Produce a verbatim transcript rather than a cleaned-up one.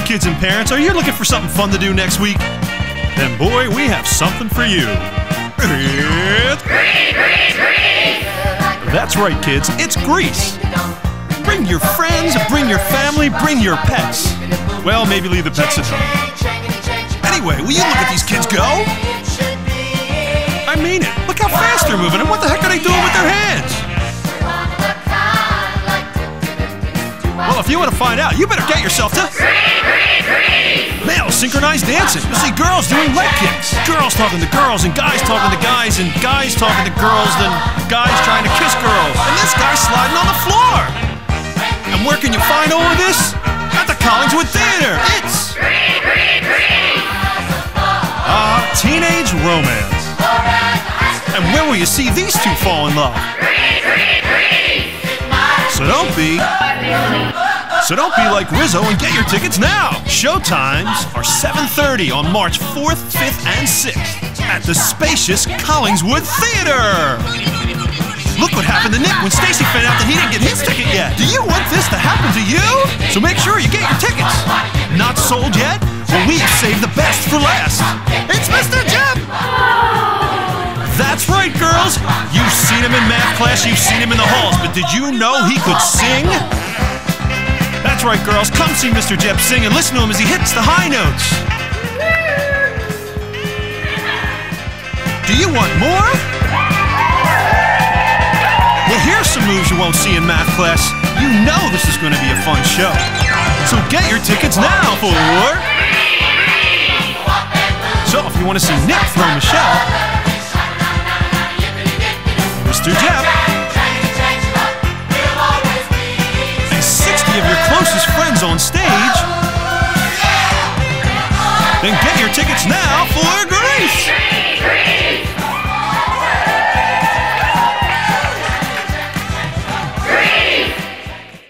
kids and parents, are you looking for something fun to do next week? Then boy, we have something for you. It's Grease, grease, grease. That's right, kids, it's Grease. Bring your friends, bring your family, bring your pets. Well, maybe leave the pets at home. Anyway, will you look at these kids go? I mean it. Look how fast they're moving, and what the heck are they doing with their hands? Well, if you want to find out, you better get yourself to male synchronized dancing. You'll see girls doing leg kicks. Girls talking to girls, and guys talking to guys, and guys talking to girls, then guys trying to kiss girls. And this guy's sliding on the floor. And where can you find all of this? At the Collingswood Theatre. It's uh, teenage romance. And where will you see these two fall in love? So don't be... So don't be like Rizzo and get your tickets now! Show times are seven thirty on March fourth, fifth, and sixth at the spacious Collingswood Theatre! Look what happened to Nick when Stacy found out that he didn't get his ticket yet! Do you want this to happen to you? So make sure you get your tickets! Not sold yet? Well, we've saved the best for last! It's Mister Jeb! That's right, girls! You've seen him in math class, you've seen him in the halls, but did you know he could sing? That's right, girls, come see Mister Jeb sing and listen to him as he hits the high notes. Do you want more? Well, here's some moves you won't see in math class. You know this is going to be a fun show. So get your tickets now for... So if you want to see Nick throw Michelle, Mister Jeb, of your closest friends on stage, then get your tickets now.